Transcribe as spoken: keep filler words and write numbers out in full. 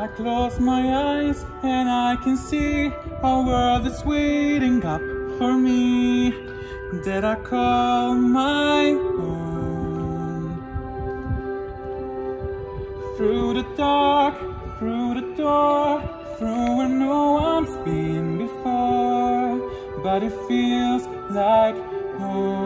close my eyes and I can see a world is waiting up for me that I call my own. Through the dark, through the door, through where no one's been before, but it feels like home.